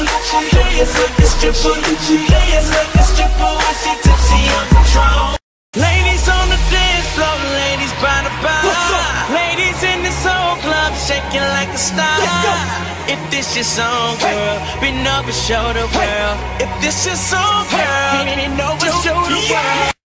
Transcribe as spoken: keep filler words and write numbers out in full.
Players like a stripper, players like a stripper when she tipsy on control. Ladies on the dance floor, ladies by the bar. Ladies in this whole club shaking like a star. If this your song, girl, bend over, show the world. If this your song, girl, bend over, show the world.